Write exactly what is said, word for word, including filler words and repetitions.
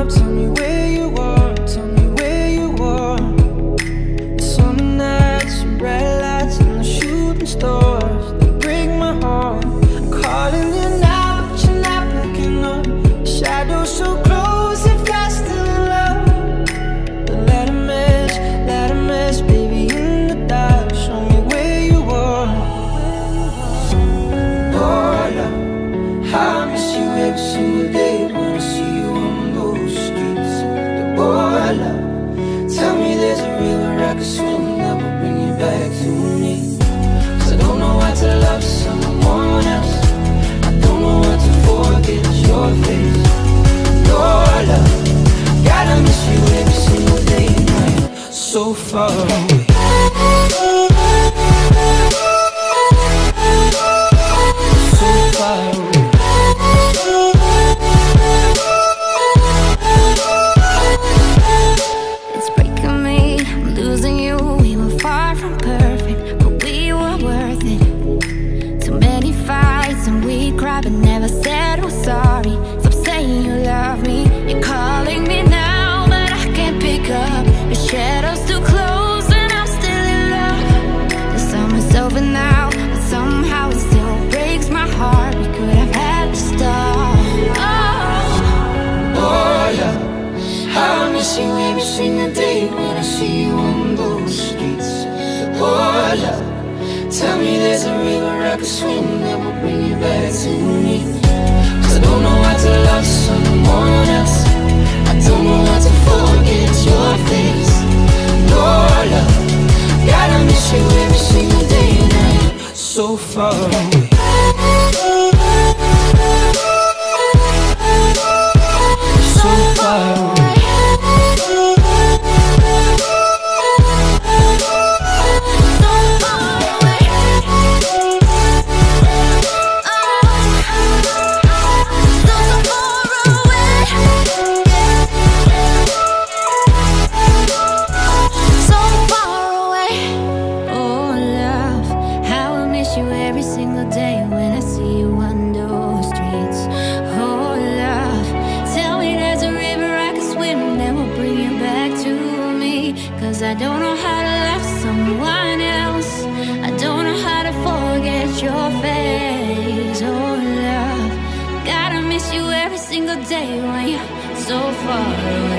up, tell me where you are, tell me where you are. Summer nights, red lights, and the shooting stars, they break my heart. I'm calling you now, but you're not picking up. Shadows so close, if I still in love. But let a mess, let a mess, baby, in the dark. Show me where you are. Oh, love, how I miss you every single day when I see you on those streets. Oh, love, tell me there's a river I could swim that will bring you back to me. 'Cause I don't know how to love someone else. I don't know how to forget your face. Oh, love, gotta miss you every single day now you're so far away. So far away. It's breaking me, I'm losing you. We were far from perfect, but we were worth it. Too many fights and we cried but never said we're sorry. Stop saying you love me, you're calling me now, but I can't pick up. Your shadow's too close and I'm still in love. The summer's over now, but somehow it still breaks my heart. We could have had to start. Oh, Oh, love, how I miss you every single day when I see you on those streets. Oh, love, tell me there's a river I could swim that will bring you back to me. 'Cause I don't know how to love someone else. I don't know how to forget your face. No, love, gotta miss you every single day now you're so far away. So far away. I don't know how to love someone else. I don't know how to forget your face. Oh, love, gotta miss you every single day when you're so far away.